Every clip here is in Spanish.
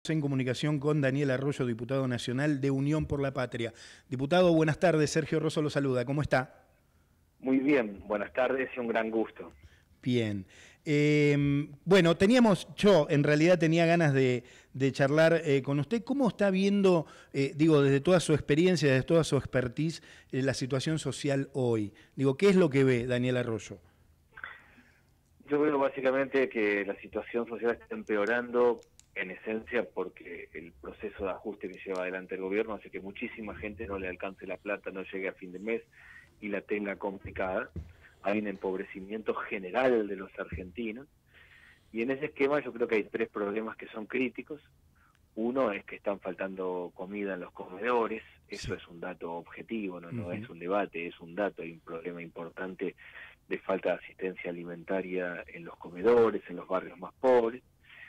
En comunicación con Daniel Arroyo, diputado nacional de Unión por la Patria. Diputado, buenas tardes. Sergio Rosso lo saluda. ¿Cómo está? Muy bien, buenas tardes y un gran gusto. Bien. Bueno, yo en realidad tenía ganas de charlar con usted. ¿Cómo está viendo, digo, desde toda su experiencia, desde toda su expertise, la situación social hoy? Digo, ¿qué es lo que ve Daniel Arroyo? Yo veo básicamente que la situación social está empeorando en esencia porque el proceso de ajuste que lleva adelante el gobierno hace que muchísima gente no le alcance la plata, no llegue a fin de mes y la tenga complicada. Hay un empobrecimiento general de los argentinos y en ese esquema yo creo que hay tres problemas que son críticos. Uno es que están faltando comida en los comedores, eso es un dato objetivo, no es un debate, es un dato, hay un problema importante de falta de asistencia alimentaria en los comedores, en los barrios más pobres.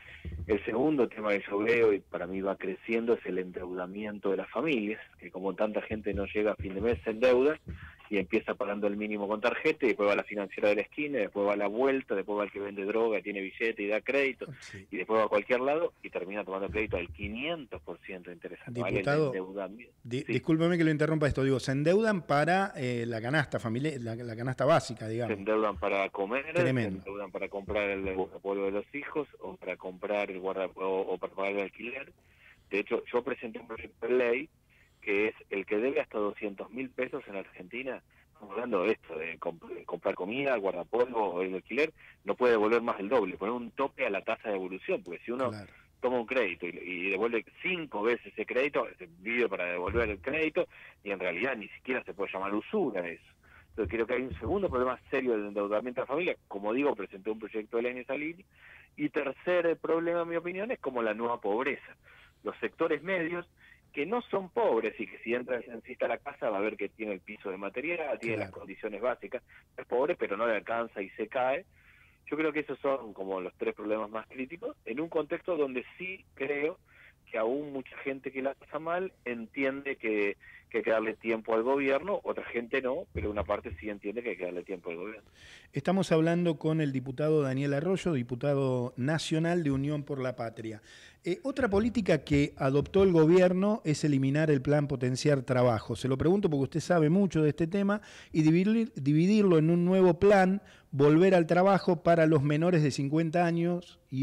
El segundo tema que yo veo, y para mí va creciendo, es el endeudamiento de las familias, que como tanta gente no llega a fin de mes se endeuda y empieza pagando el mínimo con tarjeta y después va a la financiera de la esquina, después va a la vuelta, después va al que vende droga, tiene billete y da crédito, y después va a cualquier lado y termina tomando crédito al 500% de interés anual. El Diputado, endeudamiento. Sí. discúlpeme que lo interrumpa esto. Digo, se endeudan para la canasta familiar, la canasta básica, Se digamos. endeudan para comer, Tremendo. se endeudan para comprar el guardapolvo de los hijos o para comprar o para pagar el alquiler. De hecho, yo presenté un proyecto de ley que es el que debe hasta 200.000 pesos en Argentina. Estamos hablando de esto, de comprar comida, guardapolvo o el alquiler, no puede devolver más del doble, poner un tope a la tasa de evolución, porque si uno toma un crédito y devuelve 5 veces ese crédito, se vive para devolver el crédito y en realidad ni siquiera se puede llamar usura eso. Entonces creo que hay un segundo problema serio del endeudamiento de la familia. Como digo, presenté un proyecto de ley en esa línea. Y tercer problema, en mi opinión, es como la nueva pobreza. Los sectores medios, que no son pobres y que si entra el censista a la casa va a ver que tiene el piso de material, tiene las condiciones básicas, es pobre pero no le alcanza y se cae. Yo creo que esos son como los tres problemas más críticos, en un contexto donde sí creo que aún mucha gente que la pasa mal entiende que hay que darle tiempo al gobierno, otra gente no, pero una parte sí entiende que hay que darle tiempo al gobierno. Estamos hablando con el diputado Daniel Arroyo, diputado nacional de Unión por la Patria. Otra política que adoptó el gobierno es eliminar el plan Potenciar Trabajo. Se lo pregunto porque usted sabe mucho de este tema y dividirlo en un nuevo plan, Volver al Trabajo para los menores de 50 años y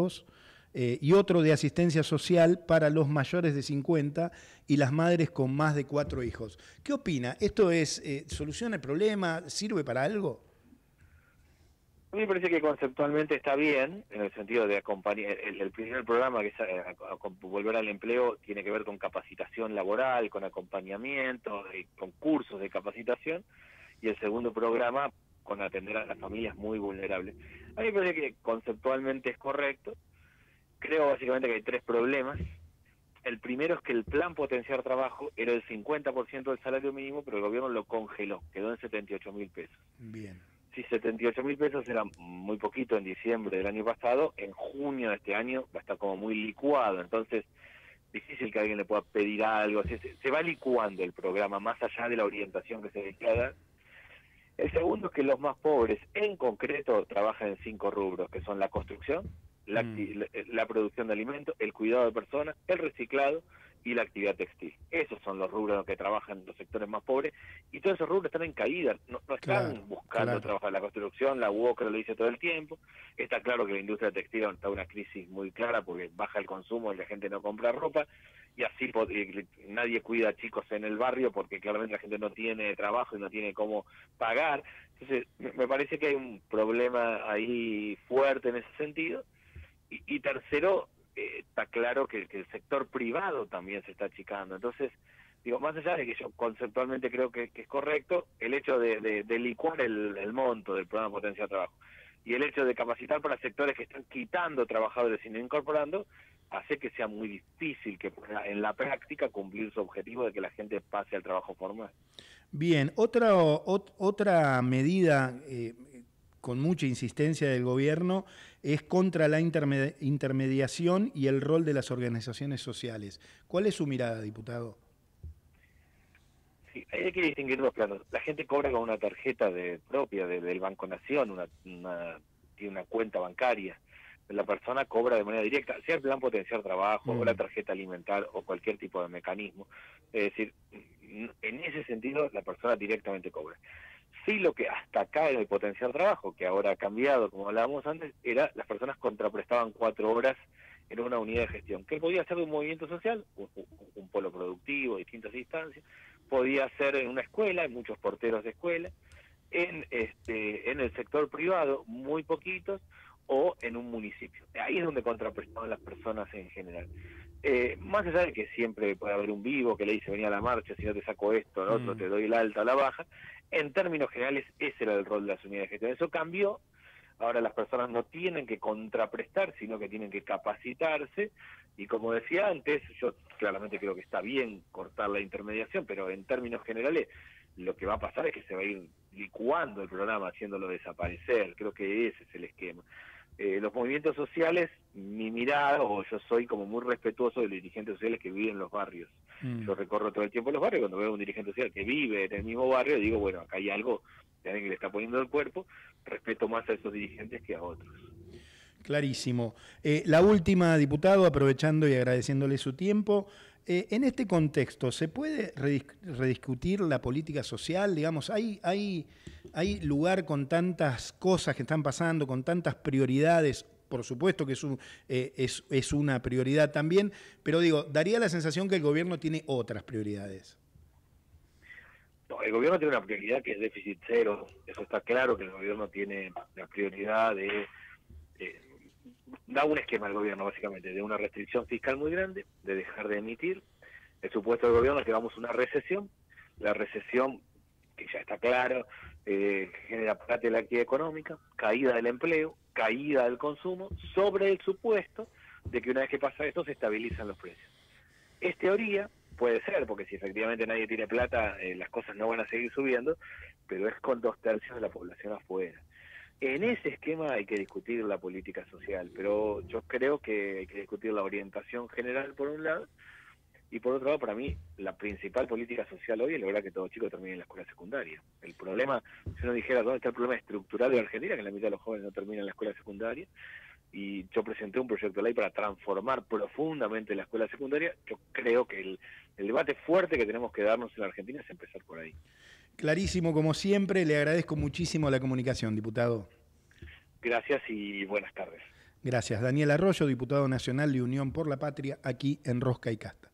otro de asistencia social para los mayores de 50 y las madres con más de 4 hijos. ¿Qué opina? ¿Esto soluciona el problema? ¿Sirve para algo? A mí me parece que conceptualmente está bien, en el sentido de acompañar. El primer programa, que es Volver al Empleo, tiene que ver con capacitación laboral, con acompañamiento, con cursos de capacitación, y el segundo programa con atender a las familias muy vulnerables. A mí me parece que conceptualmente es correcto. Creo básicamente que hay tres problemas. El primero es que el plan Potenciar Trabajo era el 50% del salario mínimo, pero el gobierno lo congeló, quedó en 78.000 pesos. Bien. Si 78.000 pesos era muy poquito en diciembre del año pasado, en junio de este año va a estar como muy licuado, entonces difícil que alguien le pueda pedir algo, se va licuando el programa más allá de la orientación que se declara. El segundo es que los más pobres, en concreto, trabajan en 5 rubros, que son la construcción, la producción de alimentos, el cuidado de personas, el reciclado y la actividad textil. Esos son los rubros en los que trabajan los sectores más pobres, y todos esos rubros están en caída, no están buscando trabajar. La construcción, la UOCRA lo dice todo el tiempo. Está claro que la industria textil está en una crisis muy clara porque baja el consumo y la gente no compra ropa, y así nadie cuida a chicos en el barrio porque claramente la gente no tiene trabajo y no tiene cómo pagar. Entonces me parece que hay un problema ahí fuerte en ese sentido. Y tercero, está claro que el sector privado también se está achicando. Entonces, digo, más allá de que yo conceptualmente creo que es correcto, el hecho de licuar el monto del programa Potenciar Trabajo y el hecho de capacitar para sectores que están quitando trabajadores y no incorporando, hace que sea muy difícil que en la práctica cumplir su objetivo de que la gente pase al trabajo formal. Bien, otra medida con mucha insistencia del gobierno es contra la intermediación y el rol de las organizaciones sociales. ¿Cuál es su mirada, diputado? Sí, hay que distinguir dos planos. La gente cobra con una tarjeta propia del Banco Nación, tiene una cuenta bancaria. la persona cobra de manera directa, sea el plan potenciar trabajo o la Mm. tarjeta alimentar o cualquier tipo de mecanismo. Es decir, en ese sentido la persona directamente cobra. Sí, lo que hasta acá era el potenciar trabajo, que ahora ha cambiado, como hablábamos antes, era las personas contraprestaban 4 horas en una unidad de gestión, que podía ser de un movimiento social, un polo productivo, distintas instancias, podía ser en una escuela, en muchos porteros de escuela, en el sector privado, muy poquitos, o en un municipio. Ahí es donde contraprestaban las personas en general. Más allá de que siempre puede haber un vivo que le dice vení a la marcha, si no te saco esto, lo otro, te doy la alta o la baja, en términos generales ese era el rol de las unidades de gestión. Eso cambió, ahora las personas no tienen que contraprestar, sino que tienen que capacitarse, y como decía antes, yo claramente creo que está bien cortar la intermediación, pero en términos generales lo que va a pasar es que se va a ir licuando el programa, haciéndolo desaparecer. Creo que ese es el esquema. Los movimientos sociales, mi mirada, o yo soy como muy respetuoso de los dirigentes sociales que viven en los barrios. Yo recorro todo el tiempo los barrios, cuando veo a un dirigente social que vive en el mismo barrio, digo, bueno, acá hay algo de alguien que le está poniendo el cuerpo, respeto más a esos dirigentes que a otros. Clarísimo. La última, diputado, aprovechando y agradeciéndole su tiempo, en este contexto, ¿se puede rediscutir la política social? Digamos, ¿hay lugar con tantas cosas que están pasando, con tantas prioridades? Por supuesto que es una prioridad también, pero digo, daría la sensación que el gobierno tiene otras prioridades. No, el gobierno tiene una prioridad que es déficit cero. Eso está claro, que el gobierno tiene la prioridad de... da un esquema al gobierno, básicamente, de una restricción fiscal muy grande, de dejar de emitir. El supuesto del gobierno es que vamos a una recesión. La recesión, que ya está claro, genera parte de la actividad económica, caída del empleo, caída del consumo, sobre el supuesto de que una vez que pasa esto se estabilizan los precios. Es teoría, puede ser, porque si efectivamente nadie tiene plata, las cosas no van a seguir subiendo, pero es con 2/3 de la población afuera. En ese esquema hay que discutir la política social, pero yo creo que hay que discutir la orientación general por un lado, y por otro lado, para mí, la principal política social hoy es lograr que todo chico termine en la escuela secundaria. El problema, si uno dijera dónde está el problema estructural de Argentina, que la mitad de los jóvenes no terminan en la escuela secundaria, y yo presenté un proyecto de ley para transformar profundamente la escuela secundaria, yo creo que el debate fuerte que tenemos que darnos en la Argentina es empezar por ahí. Clarísimo, como siempre, le agradezco muchísimo la comunicación, diputado. Gracias y buenas tardes. Gracias. Daniel Arroyo, diputado nacional de Unión por la Patria, aquí en Rosca y Casta.